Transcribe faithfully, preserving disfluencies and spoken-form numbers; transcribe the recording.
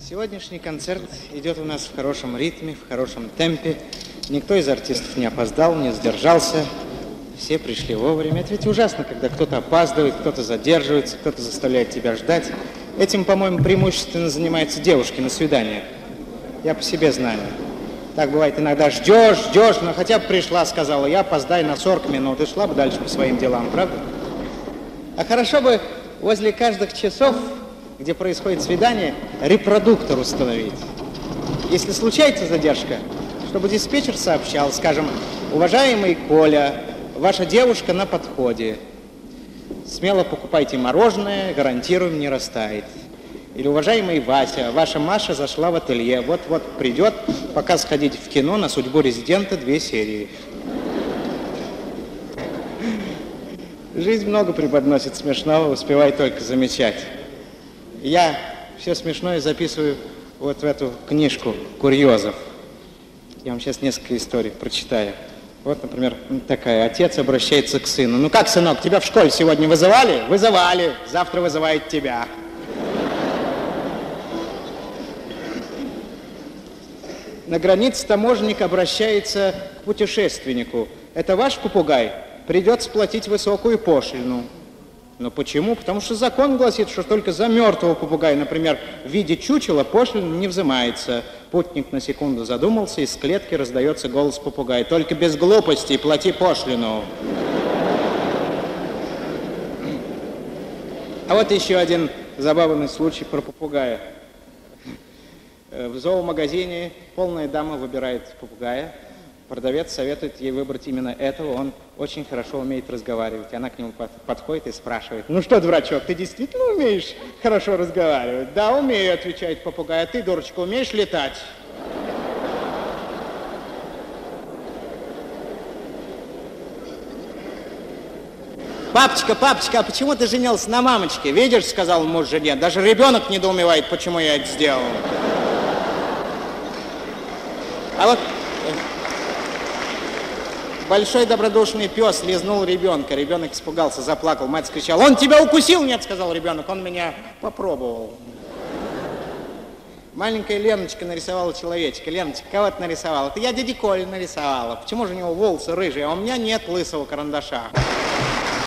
Сегодняшний концерт идет у нас в хорошем ритме, в хорошем темпе. Никто из артистов не опоздал, не задержался. Все пришли вовремя. Это ведь ужасно, когда кто-то опаздывает, кто-то задерживается, кто-то заставляет тебя ждать. Этим, по-моему, преимущественно занимаются девушки на свиданиях. Я по себе знаю. Так бывает иногда. Ждешь, ждешь, но хотя бы пришла, сказала, я опоздаю на сорок минут, и шла бы дальше по своим делам, правда? А хорошо бы возле каждых часов, где происходит свидание, репродуктор установить. Если случается задержка, чтобы диспетчер сообщал, скажем, уважаемый Коля, ваша девушка на подходе. Смело покупайте мороженое, гарантируем, не растает. Или уважаемый Вася, ваша Маша зашла в ателье, вот-вот придет, пока сходить в кино на судьбу резидента две серии. Жизнь много преподносит смешного, успевай только замечать. Я все смешное записываю вот в эту книжку курьезов. Я вам сейчас несколько историй прочитаю. Вот, например, такая. Отец обращается к сыну. Ну как, сынок, тебя в школе сегодня вызывали? Вызывали. Завтра вызывают тебя. На границе таможенник обращается к путешественнику. Это ваш попугай? Придется платить высокую пошлину. Но почему? Потому что закон гласит, что только за мертвого попугая, например, в виде чучела, пошлина не взимается. Путник на секунду задумался, из клетки раздается голос попугая. Только без глупостей плати пошлину. А вот еще один забавный случай про попугая. В зоомагазине полная дама выбирает попугая. Продавец советует ей выбрать именно этого, он очень хорошо умеет разговаривать. Она к нему под, подходит и спрашивает: ну что, дурачок, ты действительно умеешь хорошо разговаривать? Да, умею, отвечает попугай. А ты, дурочка, умеешь летать? Папочка, папочка, а почему ты женился на мамочке? Видишь, сказал муж жене, даже ребенок недоумевает, почему я это сделал. А вот большой добродушный пес лизнул ребенка. Ребенок испугался, заплакал. Мать скричала: он тебя укусил? Нет, сказал ребенок, он меня попробовал. Маленькая Леночка нарисовала человечка. Леночка, кого ты нарисовала? Это я дяди Колю нарисовала. Почему же у него волосы рыжие, а у меня нет лысого карандаша?